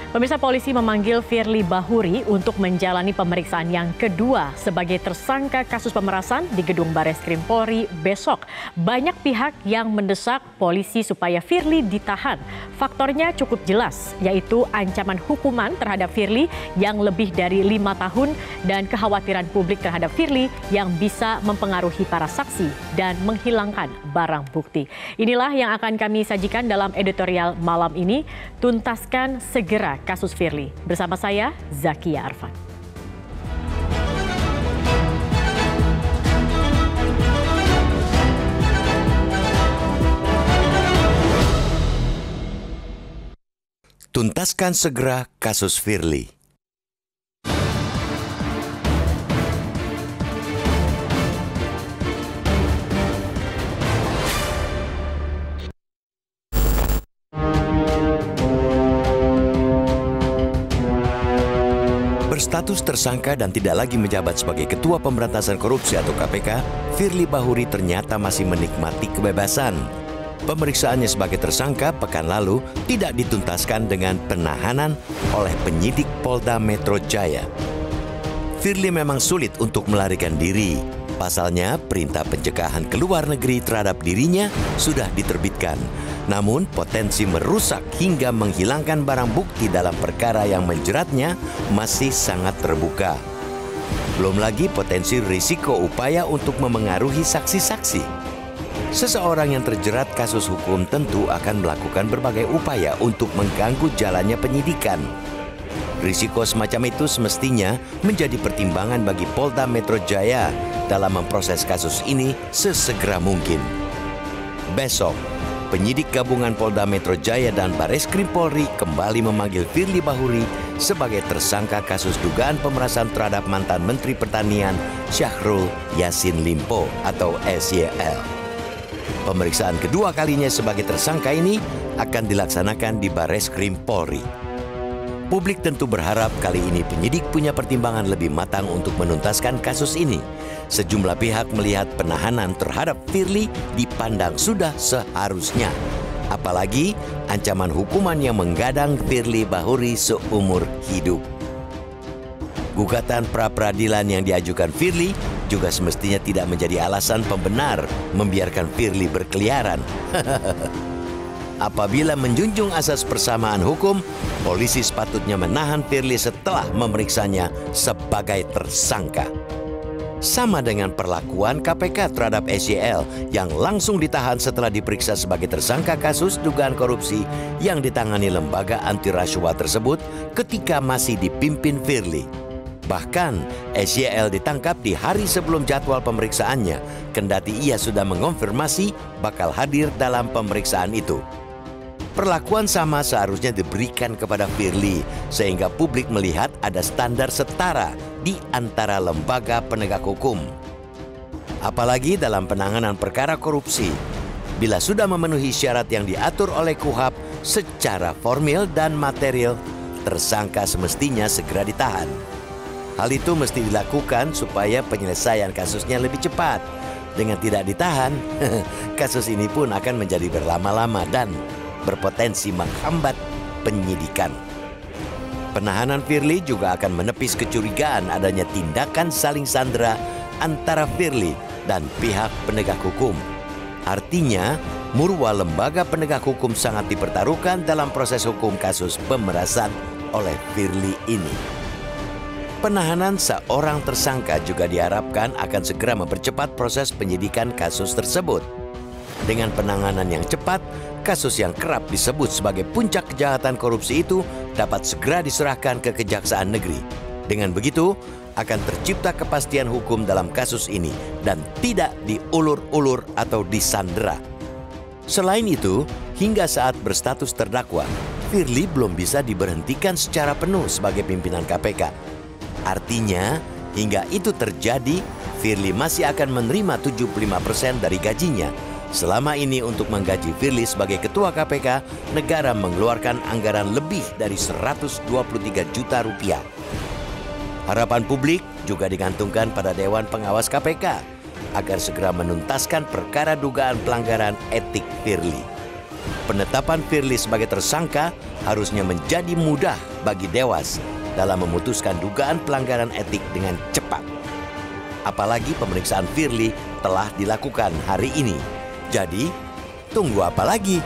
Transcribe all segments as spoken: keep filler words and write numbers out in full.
Pemirsa, polisi memanggil Firly Bahuri untuk menjalani pemeriksaan yang kedua sebagai tersangka kasus pemerasan di gedung Bareskrim Polri besok. Banyak pihak yang mendesak polisi supaya Firly ditahan. Faktornya cukup jelas, yaitu ancaman hukuman terhadap Firly yang lebih dari lima tahun dan kekhawatiran publik terhadap Firly yang bisa mempengaruhi para saksi dan menghilangkan barang bukti. Inilah yang akan kami sajikan dalam editorial malam ini, Tuntaskan Segera Kasus Firly. Bersama saya, Zakia Arfan. Tuntaskan segera kasus Firly. Berstatus tersangka dan tidak lagi menjabat sebagai Ketua Pemberantasan Korupsi atau K P K, Firly Bahuri ternyata masih menikmati kebebasan. Pemeriksaannya sebagai tersangka pekan lalu tidak dituntaskan dengan penahanan oleh penyidik Polda Metro Jaya. Firly memang sulit untuk melarikan diri. Pasalnya, perintah pencegahan ke luar negeri terhadap dirinya sudah diterbitkan. Namun, potensi merusak hingga menghilangkan barang bukti dalam perkara yang menjeratnya masih sangat terbuka. Belum lagi potensi risiko upaya untuk memengaruhi saksi-saksi. Seseorang yang terjerat kasus hukum tentu akan melakukan berbagai upaya untuk mengganggu jalannya penyidikan. Risiko semacam itu semestinya menjadi pertimbangan bagi Polda Metro Jaya dalam memproses kasus ini sesegera mungkin. Besok, penyidik gabungan Polda Metro Jaya dan Bareskrim Polri kembali memanggil Firly Bahuri sebagai tersangka kasus dugaan pemerasan terhadap mantan Menteri Pertanian Syahrul Yassin Limpo atau S Y L. Pemeriksaan kedua kalinya sebagai tersangka ini akan dilaksanakan di Bareskrim Polri. Publik tentu berharap kali ini penyidik punya pertimbangan lebih matang untuk menuntaskan kasus ini. Sejumlah pihak melihat penahanan terhadap Firly dipandang sudah seharusnya. Apalagi ancaman hukuman yang menggadang Firly Bahuri seumur hidup. Gugatan pra-peradilan yang diajukan Firly juga semestinya tidak menjadi alasan pembenar membiarkan Firly berkeliaran. Apabila menjunjung asas persamaan hukum, polisi sepatutnya menahan Firly setelah memeriksanya sebagai tersangka. Sama dengan perlakuan K P K terhadap S Y L yang langsung ditahan setelah diperiksa sebagai tersangka kasus dugaan korupsi yang ditangani lembaga anti rasuah tersebut ketika masih dipimpin Firly. Bahkan, S Y L ditangkap di hari sebelum jadwal pemeriksaannya, kendati ia sudah mengonfirmasi bakal hadir dalam pemeriksaan itu. Perlakuan sama seharusnya diberikan kepada Firly, sehingga publik melihat ada standar setara di antara lembaga penegak hukum. Apalagi dalam penanganan perkara korupsi, bila sudah memenuhi syarat yang diatur oleh K U H P secara formil dan material, tersangka semestinya segera ditahan. Hal itu mesti dilakukan supaya penyelesaian kasusnya lebih cepat. Dengan tidak ditahan, kasus ini pun akan menjadi berlama-lama dan berpotensi menghambat penyidikan. Penahanan Firly juga akan menepis kecurigaan adanya tindakan saling sandera antara Firly dan pihak penegak hukum. Artinya, marwah lembaga penegak hukum sangat dipertaruhkan dalam proses hukum kasus pemerasan oleh Firly ini. Penahanan seorang tersangka juga diharapkan akan segera mempercepat proses penyidikan kasus tersebut. Dengan penanganan yang cepat, kasus yang kerap disebut sebagai puncak kejahatan korupsi itu dapat segera diserahkan ke Kejaksaan Negeri. Dengan begitu, akan tercipta kepastian hukum dalam kasus ini dan tidak diulur-ulur atau disandera. Selain itu, hingga saat berstatus terdakwa, Firly belum bisa diberhentikan secara penuh sebagai pimpinan K P K. Artinya, hingga itu terjadi, Firly masih akan menerima tujuh puluh lima persen dari gajinya. Selama ini untuk menggaji Firly sebagai ketua K P K, negara mengeluarkan anggaran lebih dari seratus dua puluh tiga juta rupiah. Harapan publik juga digantungkan pada Dewan Pengawas K P K agar segera menuntaskan perkara dugaan pelanggaran etik Firly. penetapan Firly sebagai tersangka harusnya menjadi mudah bagi Dewas dalam memutuskan dugaan pelanggaran etik dengan cepat. Apalagi pemeriksaan Firly telah dilakukan hari ini. Jadi, tunggu apa lagi?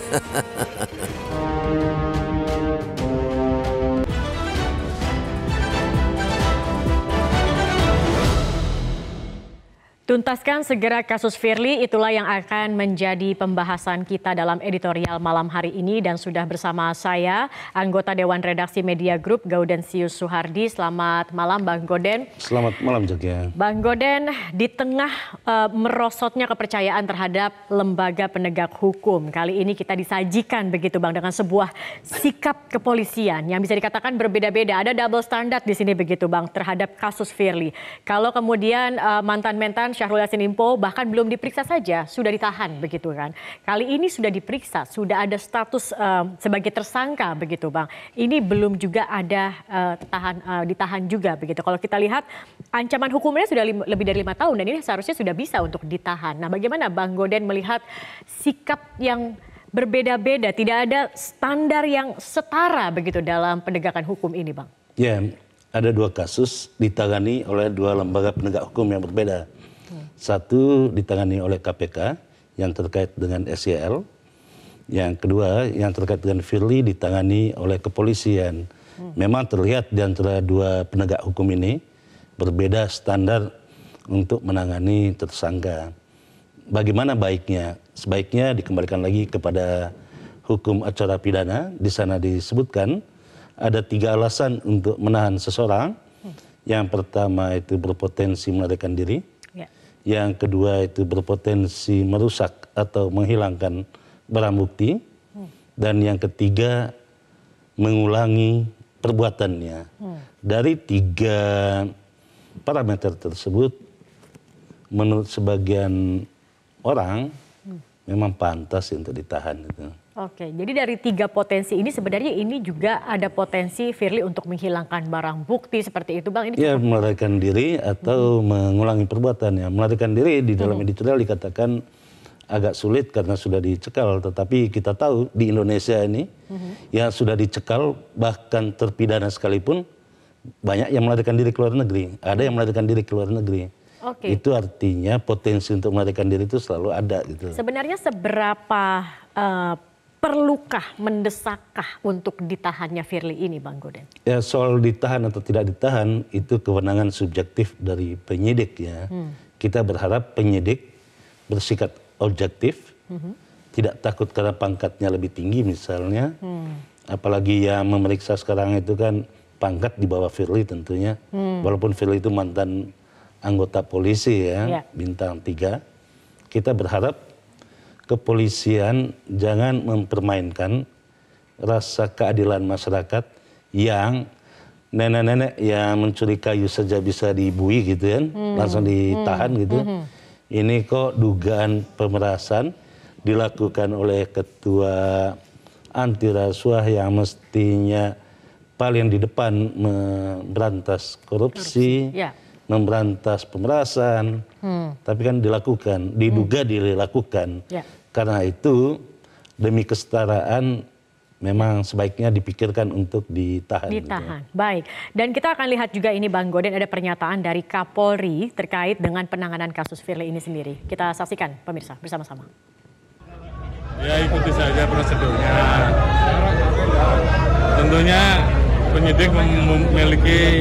Tuntaskan segera kasus Firly, itulah yang akan menjadi pembahasan kita dalam editorial malam hari ini. Dan sudah bersama saya, anggota Dewan Redaksi Media Group, Gaudensius Suhardi. Selamat malam Bang Goden. Selamat malam Jaga. Bang Goden, di tengah uh, merosotnya kepercayaan terhadap lembaga penegak hukum, kali ini kita disajikan begitu Bang, dengan sebuah sikap kepolisian yang bisa dikatakan berbeda-beda. Ada double standard di sini begitu Bang, terhadap kasus Firly. Kalau kemudian uh, mantan-mantan Syahrul Yassin Limpo bahkan belum diperiksa saja, sudah ditahan begitu kan. Kali ini sudah diperiksa, sudah ada status uh, sebagai tersangka begitu Bang. Ini belum juga ada uh, tahan, uh, ditahan juga begitu. Kalau kita lihat ancaman hukumnya sudah lim- lebih dari lima tahun dan ini seharusnya sudah bisa untuk ditahan. Nah, bagaimana Bang Goden melihat sikap yang berbeda-beda, tidak ada standar yang setara begitu dalam penegakan hukum ini Bang? Ya, ada dua kasus ditangani oleh dua lembaga penegak hukum yang berbeda. Satu ditangani oleh K P K yang terkait dengan S Y L. Yang kedua yang terkait dengan Firly ditangani oleh kepolisian. Hmm. Memang terlihat di antara dua penegak hukum ini berbeda standar untuk menangani tersangka. Bagaimana baiknya? Sebaiknya dikembalikan lagi kepada hukum acara pidana. Di sana disebutkan ada tiga alasan untuk menahan seseorang. Hmm. Yang pertama itu berpotensi melarikan diri. Yang kedua itu berpotensi merusak atau menghilangkan barang bukti. Hmm. Dan yang ketiga mengulangi perbuatannya. Hmm. Dari tiga parameter tersebut, menurut sebagian orang hmm. memang pantas untuk ditahan. Gitu. Oke, jadi dari tiga potensi ini sebenarnya ini juga ada potensi Firly untuk menghilangkan barang bukti seperti itu Bang? Ini ya, melarikan diri atau hmm. mengulangi perbuatannya. Melarikan diri di dalam hmm. editorial dikatakan agak sulit karena sudah dicekal. Tetapi kita tahu di Indonesia ini hmm. yang sudah dicekal bahkan terpidana sekalipun banyak yang melarikan diri ke luar negeri. Ada yang melarikan diri ke luar negeri. Oke. Itu artinya potensi untuk melarikan diri itu selalu ada. Gitu. Sebenarnya seberapa uh, perlukah, mendesakkah untuk ditahannya Firly ini Bang Goden? Ya, soal ditahan atau tidak ditahan itu kewenangan subjektif dari penyidik ya. Hmm. Kita berharap penyidik bersikap objektif, hmm. tidak takut karena pangkatnya lebih tinggi misalnya. Hmm. Apalagi yang memeriksa sekarang itu kan pangkat di bawah Firly tentunya. Hmm. Walaupun Firly itu mantan anggota polisi ya, ya. bintang tiga. Kita berharap kepolisian jangan mempermainkan rasa keadilan masyarakat yang nenek-nenek yang mencuri kayu saja bisa dibui gitu kan, hmm. langsung ditahan hmm. gitu. Hmm. Ini kok dugaan pemerasan dilakukan oleh ketua anti rasuah yang mestinya paling di depan memberantas korupsi, korupsi. Ya. memberantas pemerasan, hmm. tapi kan dilakukan, diduga hmm. dilakukan. Ya. Karena itu demi kesetaraan memang sebaiknya dipikirkan untuk ditahan. Ditahan, gitu. Baik. Dan kita akan lihat juga ini Bang Goden ada pernyataan dari Kapolri terkait dengan penanganan kasus Firly ini sendiri. Kita saksikan pemirsa bersama-sama. Ya ikuti saja prosedurnya. Tentunya penyidik memiliki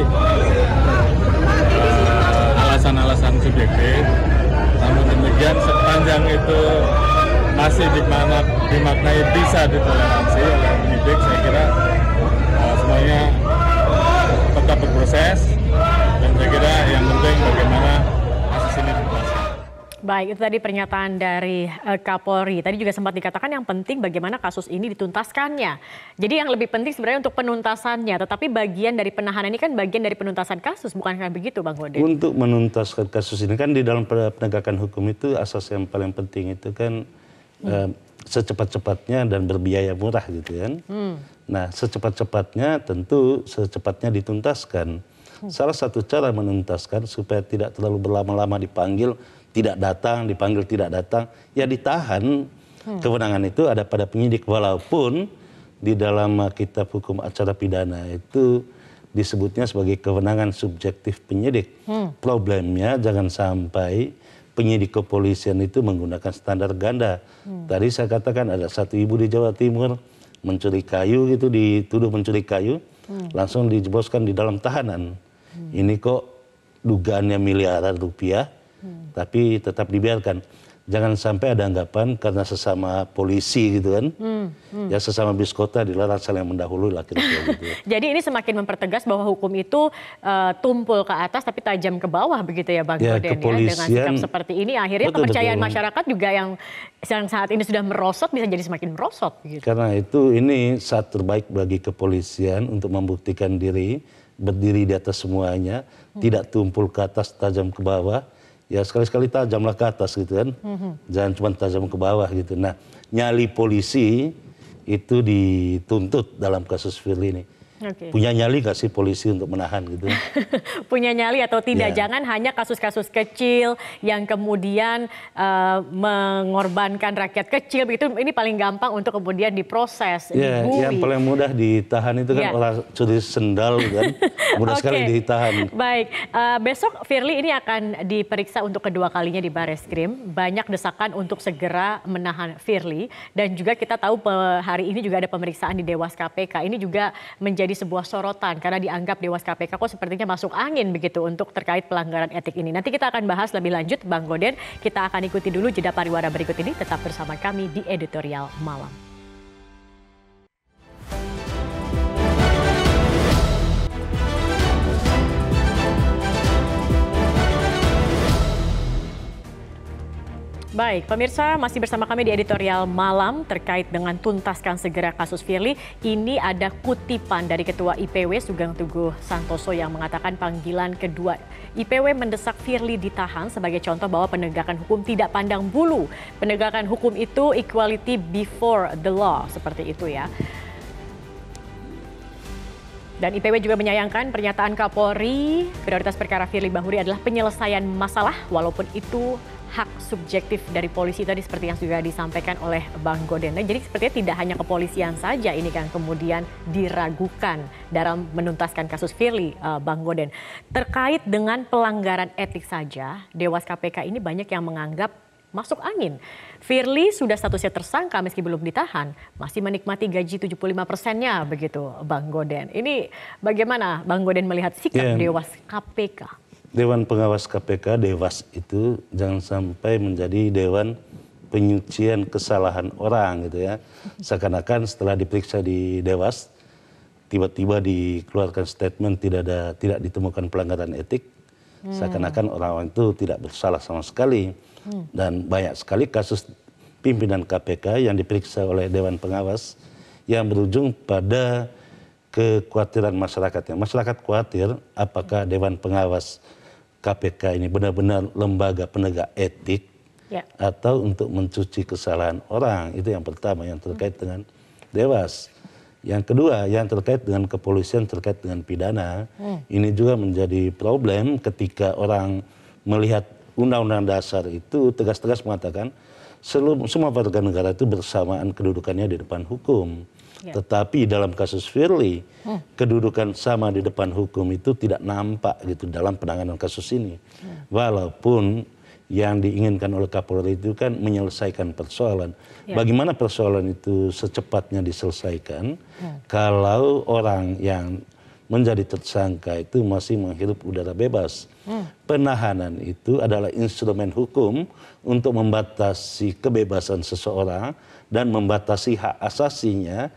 alasan-alasan subjektif, namun demikian sepanjang itu masih dimana, dimaknai bisa ditoleransi oleh penyidik, saya kira uh, semuanya tetap berproses dan saya kira yang penting bagaimana kasus ini dituntaskan. Baik, itu tadi pernyataan dari uh, Kapolri. Tadi juga sempat dikatakan yang penting bagaimana kasus ini dituntaskannya. Jadi yang lebih penting sebenarnya untuk penuntasannya, tetapi bagian dari penahanan ini kan bagian dari penuntasan kasus, bukan kan begitu Bang Goden? Untuk menuntaskan kasus ini kan di dalam penegakan hukum itu asas yang paling penting itu kan hmm. uh, secepat-cepatnya dan berbiaya murah gitu kan. Hmm. Nah, secepat-cepatnya tentu secepatnya dituntaskan. Hmm. Salah satu cara menuntaskan supaya tidak terlalu berlama-lama dipanggil, tidak datang, dipanggil tidak datang, ya ditahan Hmm. Kewenangan itu ada pada penyidik, walaupun di dalam kitab hukum acara pidana itu disebutnya sebagai kewenangan subjektif penyidik. Hmm. Problemnya jangan sampai penyidik kepolisian itu menggunakan standar ganda. Hmm. Tadi saya katakan ada satu ibu di Jawa Timur mencuri kayu gitu, dituduh mencuri kayu, hmm. langsung dijebloskan di dalam tahanan. Hmm. Ini kok dugaannya miliaran rupiah, hmm. tapi tetap dibiarkan. Jangan sampai ada anggapan karena sesama polisi gitu kan, hmm, hmm. ya sesama biskota dilarang saling mendahului lah kira-kira gitu. Jadi ini semakin mempertegas bahwa hukum itu uh, tumpul ke atas tapi tajam ke bawah begitu ya Bang ya, Goden ya. Dengan sikap seperti ini akhirnya betul, kepercayaan betul. masyarakat juga yang, yang saat ini sudah merosot bisa jadi semakin merosot. Gitu. Karena itu ini saat terbaik bagi kepolisian untuk membuktikan diri, berdiri di atas semuanya, hmm. tidak tumpul ke atas tajam ke bawah. Ya sekali-sekali tajamlah ke atas gitu kan, mm-hmm. jangan cuma tajam ke bawah gitu. Nah nyali polisi itu dituntut dalam kasus Firly ini. Okay. Punya nyali gak sih polisi untuk menahan gitu? Punya nyali atau tidak, ya. Jangan hanya kasus-kasus kecil yang kemudian uh, mengorbankan rakyat kecil begitu. Ini paling gampang untuk kemudian diproses, ya, dibui. Yang paling mudah ditahan itu kan ya. orang curi sendal kan, mudah okay. sekali ditahan. Baik, uh, besok Firly ini akan diperiksa untuk kedua kalinya di Bareskrim. Banyak desakan untuk segera menahan Firly, dan juga kita tahu hari ini juga ada pemeriksaan di Dewas K P K. Ini juga menjadi jadi sebuah sorotan karena dianggap Dewas K P K kok sepertinya masuk angin begitu untuk terkait pelanggaran etik ini. Nanti kita akan bahas lebih lanjut Bang Goden. Kita akan ikuti dulu jeda pariwara berikut ini. Tetap bersama kami di Editorial Malam. Baik, pemirsa masih bersama kami di Editorial Malam terkait dengan tuntaskan segera kasus Firly. Ini ada kutipan dari Ketua I P W Sugeng Teguh Santoso yang mengatakan panggilan kedua I P W mendesak Firly ditahan sebagai contoh bahwa penegakan hukum tidak pandang bulu. Penegakan hukum itu equality before the law, seperti itu ya. Dan I P W juga menyayangkan pernyataan Kapolri, prioritas perkara Firly Bahuri adalah penyelesaian masalah walaupun itu hak subjektif dari polisi tadi seperti yang sudah disampaikan oleh Bang Goden. Nah, jadi sepertinya tidak hanya kepolisian saja ini kan kemudian diragukan dalam menuntaskan kasus Firly, uh, Bang Goden. Terkait dengan pelanggaran etik saja, Dewas K P K ini banyak yang menganggap masuk angin. Firly sudah statusnya tersangka meski belum ditahan, masih menikmati gaji tujuh puluh lima persennya begitu Bang Goden. Ini bagaimana Bang Goden melihat sikap yeah. Dewas K P K? Dewan Pengawas K P K, Dewas itu jangan sampai menjadi dewan penyucian kesalahan orang gitu ya. Seakan-akan setelah diperiksa di Dewas, tiba-tiba dikeluarkan statement tidak ada tidak ditemukan pelanggaran etik. Hmm. Seakan-akan orang-orang itu tidak bersalah sama sekali. Hmm. Dan banyak sekali kasus pimpinan K P K yang diperiksa oleh Dewan Pengawas yang berujung pada kekhawatiran masyarakatnya. Masyarakat khawatir apakah Dewan Pengawas K P K ini benar-benar lembaga penegak etik ya. Atau untuk mencuci kesalahan orang. Itu yang pertama yang terkait hmm. dengan Dewas. Yang kedua yang terkait dengan kepolisian terkait dengan pidana. Hmm. Ini juga menjadi problem ketika orang melihat Undang-Undang Dasar itu tegas-tegas mengatakan seluruh, semua warga negara itu bersamaan kedudukannya di depan hukum. Ya. Tetapi dalam kasus Firly, hmm. kedudukan sama di depan hukum itu tidak nampak gitu dalam penanganan kasus ini. Hmm. Walaupun yang diinginkan oleh Kapolri itu kan menyelesaikan persoalan. Ya. Bagaimana persoalan itu secepatnya diselesaikan hmm. kalau orang yang menjadi tersangka itu masih menghirup udara bebas. Hmm. Penahanan itu adalah instrumen hukum untuk membatasi kebebasan seseorang dan membatasi hak asasinya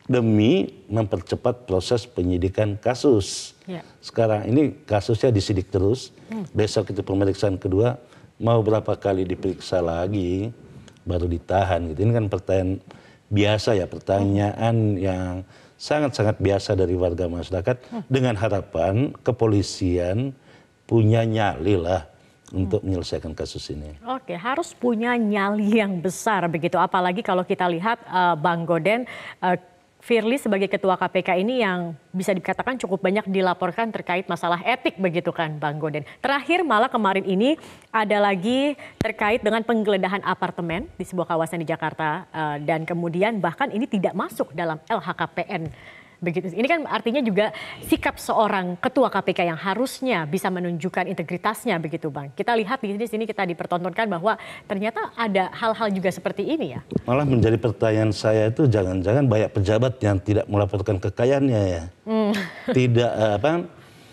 demi mempercepat proses penyidikan kasus. Ya. Sekarang ini kasusnya disidik terus, hmm. besok itu pemeriksaan kedua, mau berapa kali diperiksa lagi baru ditahan gitu. Ini kan pertanyaan biasa ya, pertanyaan hmm. yang sangat-sangat biasa dari warga masyarakat hmm. dengan harapan kepolisian punya nyali lah untuk menyelesaikan kasus ini. Oke, harus punya nyali yang besar begitu. Apalagi kalau kita lihat uh, Bang Goden, uh, Firly sebagai Ketua K P K ini yang bisa dikatakan cukup banyak dilaporkan terkait masalah etik begitu kan Bang Goden. Terakhir malah kemarin ini ada lagi terkait dengan penggeledahan apartemen di sebuah kawasan di Jakarta dan kemudian bahkan ini tidak masuk dalam L H K P N. Begitu. Ini kan artinya juga sikap seorang ketua K P K yang harusnya bisa menunjukkan integritasnya begitu Bang. Kita lihat di sini kita dipertontonkan bahwa ternyata ada hal-hal juga seperti ini ya. Malah menjadi pertanyaan saya itu jangan-jangan banyak pejabat yang tidak melaporkan kekayaannya ya. Hmm. Tidak apa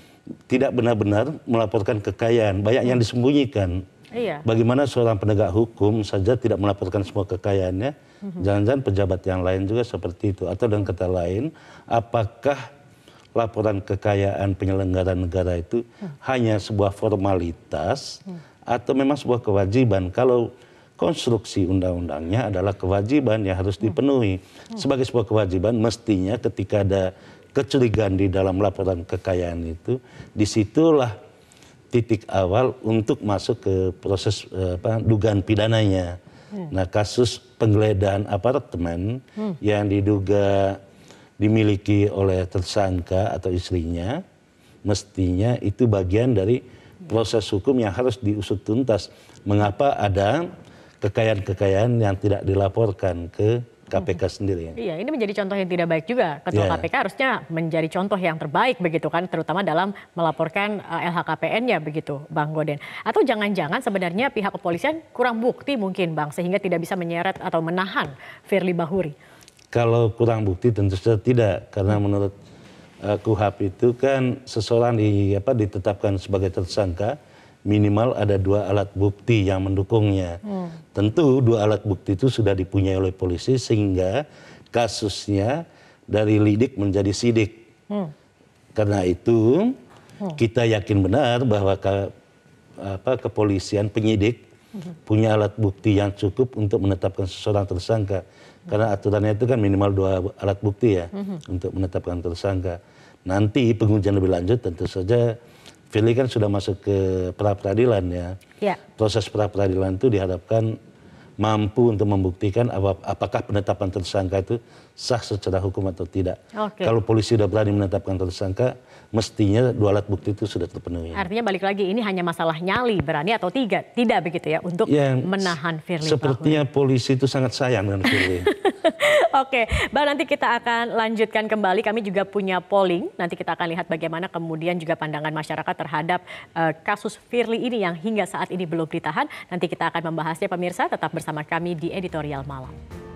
tidak benar-benar melaporkan kekayaan, banyak yang disembunyikan. Iya. Bagaimana seorang penegak hukum saja tidak melaporkan semua kekayaannya, jangan-jangan pejabat yang lain juga seperti itu. Atau dengan kata lain, apakah laporan kekayaan penyelenggara negara itu hmm. hanya sebuah formalitas hmm. atau memang sebuah kewajiban? Kalau konstruksi undang-undangnya adalah kewajiban yang harus dipenuhi. Hmm. Sebagai sebuah kewajiban, mestinya ketika ada kecurigaan di dalam laporan kekayaan itu, disitulah titik awal untuk masuk ke proses apa, dugaan pidananya. Hmm. Nah, kasus penggeledahan apartemen hmm. yang diduga dimiliki oleh tersangka atau istrinya, mestinya itu bagian dari proses hukum yang harus diusut tuntas. Mengapa ada kekayaan-kekayaan yang tidak dilaporkan ke K P K sendiri. Iya, ini menjadi contoh yang tidak baik juga. Ketua yeah. K P K harusnya menjadi contoh yang terbaik begitu kan, terutama dalam melaporkan uh, L H K P N-nya begitu, Bang Goden. Atau jangan-jangan sebenarnya pihak kepolisian kurang bukti mungkin, Bang, sehingga tidak bisa menyeret atau menahan Firly Bahuri. Kalau kurang bukti tentu saja tidak, karena menurut uh, K U H P itu kan seseorang di apa ditetapkan sebagai tersangka minimal ada dua alat bukti yang mendukungnya. Hmm. Tentu dua alat bukti itu sudah dipunyai oleh polisi sehingga kasusnya dari lidik menjadi sidik. Hmm. Karena itu hmm. kita yakin benar bahwa ke, apa, kepolisian penyidik hmm. punya alat bukti yang cukup untuk menetapkan seseorang tersangka. Hmm. Karena aturannya itu kan minimal dua alat bukti ya hmm. untuk menetapkan tersangka. Nanti pengujian lebih lanjut tentu saja Firly kan sudah masuk ke pra-peradilan ya. ya. Proses pra-peradilan itu diharapkan mampu untuk membuktikan apakah penetapan tersangka itu sah secara hukum atau tidak. Oke. Kalau polisi sudah berani menetapkan tersangka, mestinya dua alat bukti itu sudah terpenuhi. Artinya balik lagi ini hanya masalah nyali, berani atau tidak, tidak begitu ya untuk ya, menahan Firly. Sepertinya Bahuri. Polisi itu sangat sayang dengan Firly. Oke, Bang, nanti kita akan lanjutkan kembali. Kami juga punya polling. Nanti kita akan lihat bagaimana kemudian juga pandangan masyarakat terhadap uh, kasus Firly ini yang hingga saat ini belum ditahan. Nanti kita akan membahasnya pemirsa. Tetap bersama kami di Editorial Malam.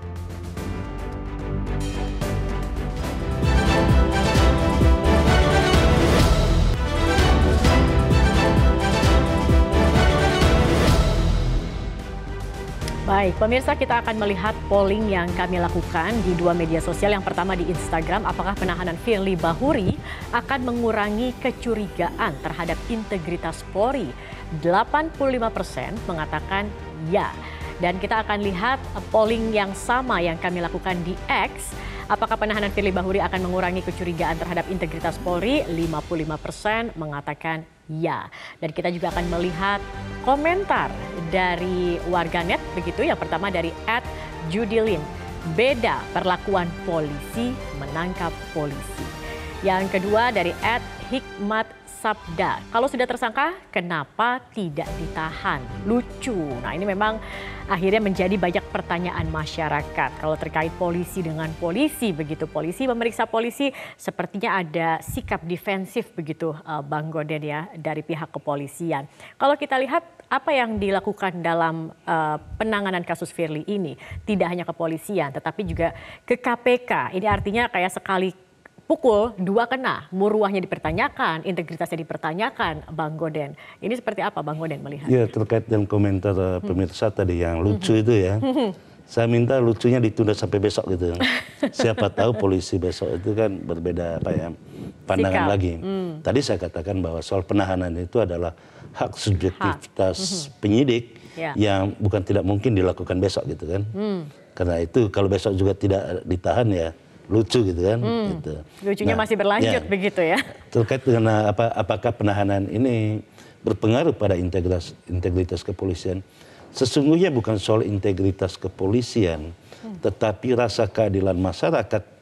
Baik, pemirsa, kita akan melihat polling yang kami lakukan di dua media sosial. Yang pertama di Instagram, apakah penahanan Firly Bahuri akan mengurangi kecurigaan terhadap integritas Polri? delapan puluh lima persen mengatakan ya. Dan kita akan lihat polling yang sama yang kami lakukan di X. Apakah penahanan Firly Bahuri akan mengurangi kecurigaan terhadap integritas Polri? lima puluh lima persen mengatakan ya. Dan kita juga akan melihat komentar dari warganet begitu. Yang pertama dari at Judilin. Beda perlakuan polisi menangkap polisi. Yang kedua dari at Hikmat Sabda. Kalau sudah tersangka, kenapa tidak ditahan? Lucu. Nah, ini memang akhirnya menjadi banyak pertanyaan masyarakat. Kalau terkait polisi dengan polisi, begitu polisi memeriksa polisi, sepertinya ada sikap defensif begitu, uh, Bang Goden ya, dari pihak kepolisian. Kalau kita lihat apa yang dilakukan dalam uh, penanganan kasus Firly ini, tidak hanya kepolisian, tetapi juga ke K P K. Ini artinya kayak sekali pukul dua kena, muruahnya dipertanyakan, integritasnya dipertanyakan, Bang Goden. Ini seperti apa Bang Goden melihat? Ya, terkait dengan komentar uh, pemirsa hmm. tadi yang lucu hmm. itu ya. Hmm. Saya minta lucunya ditunda sampai besok gitu. Siapa tahu polisi besok itu kan berbeda apa ya pandangan Sikap. lagi. Hmm. Tadi saya katakan bahwa soal penahanan itu adalah hak subjektivitas hak. Hmm. penyidik ya. yang bukan tidak mungkin dilakukan besok gitu kan. Hmm. Karena itu kalau besok juga tidak ditahan ya lucu gitu kan. Hmm. Gitu. Lucunya nah, masih berlanjut ya, begitu ya. Terkait dengan apa, apakah penahanan ini berpengaruh pada integritas, integritas kepolisian. Sesungguhnya bukan soal integritas kepolisian, hmm. tetapi rasa keadilan masyarakat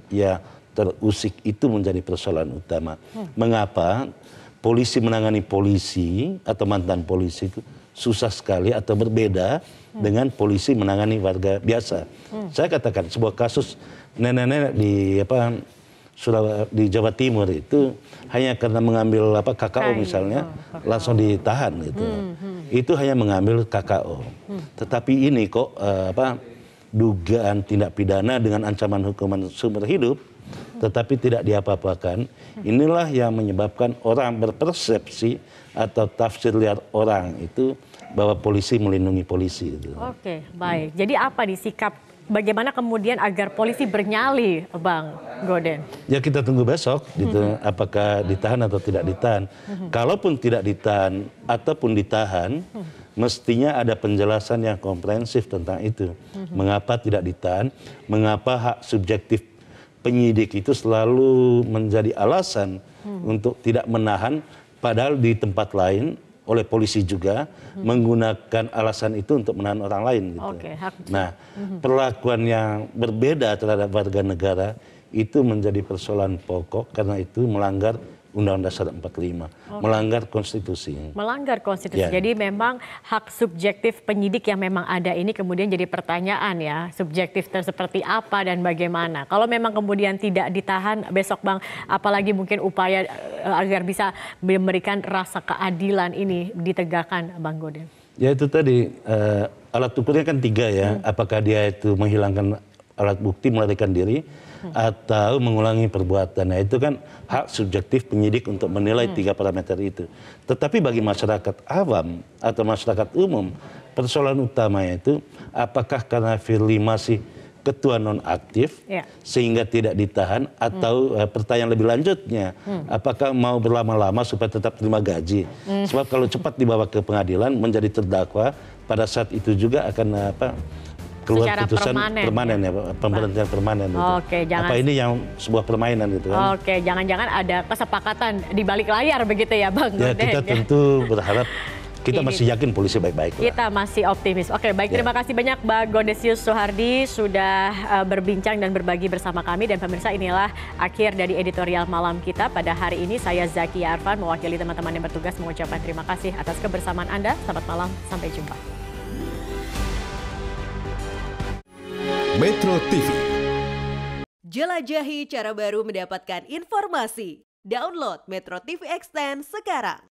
ya terusik itu menjadi persoalan utama. Hmm. Mengapa polisi menangani polisi atau mantan polisi itu susah sekali atau berbeda hmm. dengan polisi menangani warga biasa. Hmm. Saya katakan sebuah kasus nenek-nenek di apa Sulawesi di Jawa Timur itu hanya karena mengambil apa K K O misalnya oh, langsung ditahan gitu. Hmm, hmm. Itu hanya mengambil K K O. Hmm. Tetapi ini kok uh, apa dugaan tindak pidana dengan ancaman hukuman seumur hidup hmm. tetapi tidak diapa-apakan. Hmm. Inilah yang menyebabkan orang berpersepsi atau tafsir liar orang itu bahwa polisi melindungi polisi gitu. Oke, baik. Hmm. Jadi apa nih sikap bagaimana kemudian agar polisi bernyali, Bang Goden? Ya kita tunggu besok gitu, mm-hmm. apakah ditahan atau tidak ditahan. Mm-hmm. Kalaupun tidak ditahan ataupun ditahan, mm-hmm. mestinya ada penjelasan yang komprehensif tentang itu. Mm-hmm. Mengapa tidak ditahan, mengapa hak subjektif penyidik itu selalu menjadi alasan mm-hmm. untuk tidak menahan, padahal di tempat lain oleh polisi juga hmm. menggunakan alasan itu untuk menahan orang lain gitu. Okay, nah, hmm. perlakuan yang berbeda terhadap warga negara itu menjadi persoalan pokok karena itu melanggar Undang-Undang Dasar empat puluh lima, okay. melanggar konstitusi. Melanggar konstitusi. Ya. Jadi memang hak subjektif penyidik yang memang ada ini kemudian jadi pertanyaan ya, subjektif seperti apa dan bagaimana. Kalau memang kemudian tidak ditahan besok Bang, apalagi mungkin upaya uh, agar bisa memberikan rasa keadilan ini ditegakkan Bang Goden. Ya itu tadi uh, alat ukurnya kan tiga ya, hmm. apakah dia itu menghilangkan alat bukti melarikan diri, hmm. atau mengulangi perbuatan. Nah itu kan hak subjektif penyidik untuk menilai hmm. tiga parameter itu. Tetapi bagi masyarakat awam atau masyarakat umum, persoalan utamanya itu apakah karena Firly masih ketua nonaktif ya. Sehingga tidak ditahan atau hmm. uh, pertanyaan lebih lanjutnya, hmm. apakah mau berlama-lama supaya tetap terima gaji? Hmm. Sebab kalau cepat dibawa ke pengadilan menjadi terdakwa, pada saat itu juga akan uh, apa? keluar secara putusan permanen, permanen ya, ya pemberhentian permanen gitu. Oke, jangan, apa ini yang sebuah permainan gitu kan? Oke, jangan-jangan ada kesepakatan di balik layar begitu ya Bang Ya Goden, kita ya. tentu berharap, kita ini, masih yakin polisi baik-baik. Kita masih optimis. Oke, baik ya. Terima kasih banyak Bang Godesius Soehardi sudah uh, berbincang dan berbagi bersama kami. Dan pemirsa, inilah akhir dari editorial malam kita pada hari ini. Saya Zakia Arfan mewakili teman-teman yang bertugas mengucapkan terima kasih atas kebersamaan Anda. Selamat malam, sampai jumpa. Metro T V. Jelajahi cara baru mendapatkan informasi. Download Metro T V Extend sekarang.